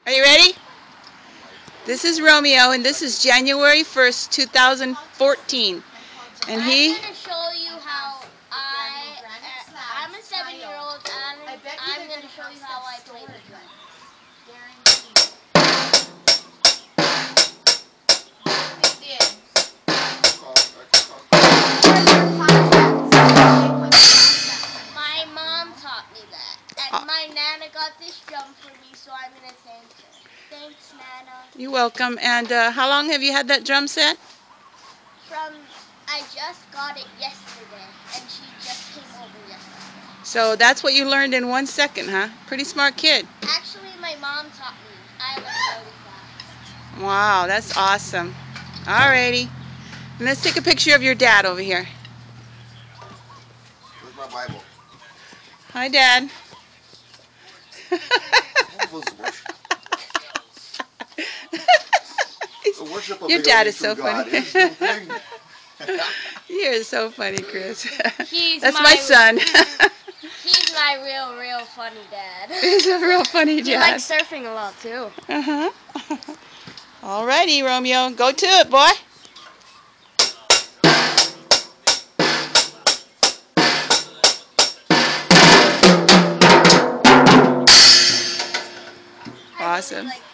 Are you ready? This is Romeo, and this is January 1st, 2014. And I'm going to show you how I'm a 7-year-old, and I'm going to show you how I play the drum. My mom taught me that, and my Nana got this drum for me, so I'm going to thank her. Thanks, Nana. You're welcome. And how long have you had that drum set? I just got it yesterday, and she just came over yesterday. So that's what you learned in 1 second, huh? Pretty smart kid. Actually, my mom taught me. I learned really fast. Wow, that's awesome. Alrighty. And let's take a picture of your dad over here. Where's my Bible? Hi, Dad. Your dad is so funny. You're so funny, Chris. That's my son. He's my real funny dad. He's a real funny dad. He likes surfing a lot too. Alrighty, Romeo. Go to it, boy. Awesome.